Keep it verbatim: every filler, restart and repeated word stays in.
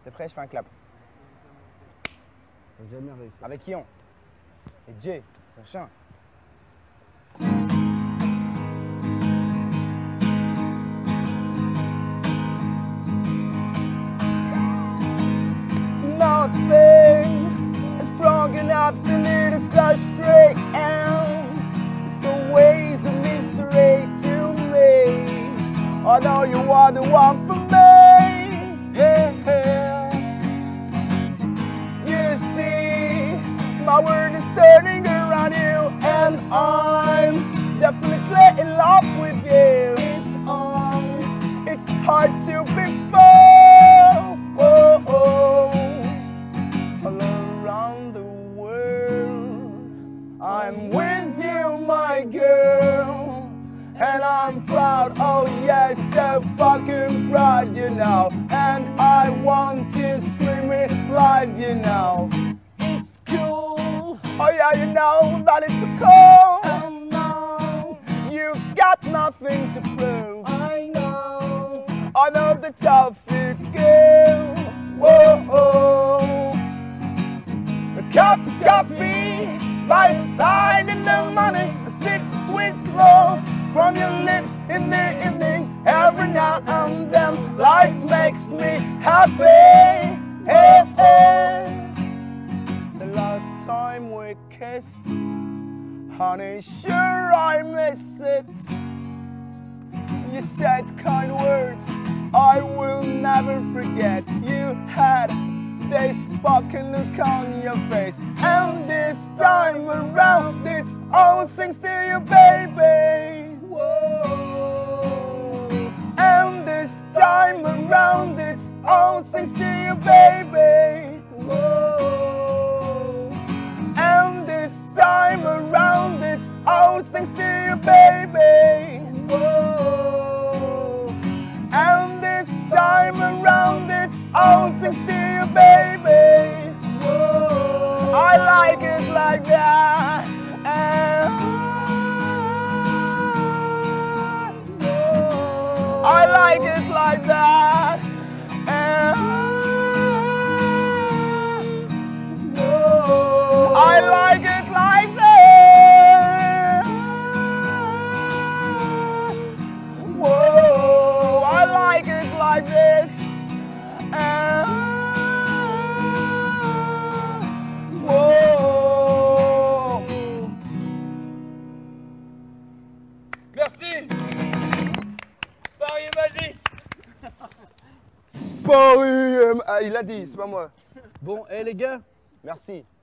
T'es prêt? Je fais un clap. J'ai jamais réussi. Avec Ion. Et Jay, ton chien. Nothing is strong enough to lead to such great end. So ways a mystery to me. I know you are the one for me. Yeah. You see, my world is turning around you, and I'm definitely in love with you. It's on. It's hard to be found. Oh, oh. All around the world, I'm with you, my girl, and I'm proud. Oh yes, so fucking proud, you know. And I want to scream it loud, you know. It's cool. Oh yeah, you know that it's cool. I know. You've got nothing to prove. I know. I know the tough it girl. Whoa, whoa. A cup of coffee by your side and the money. A sip of sweet love from your lips in the evening. Every now and then life makes me happy. Hey, hey. The last time we kissed, honey, sure I miss it. You said kind words I will never forget. You had this fucking look on your face, and this time around it's all thanks to you, baby. Whoa. And this time around it's all thanks to you, baby. Whoa. And this time around it's all thanks to you, baby. Whoa. And this time around it's all thanks to you, baby. Whoa. I like it like that. And I like it like that. And I like it like that. Whoa, I like it like this. And whoa. Merci. Paris est magique. Paris, euh, ah, il l'a dit, c'est pas moi. Bon, hé les gars, Merci.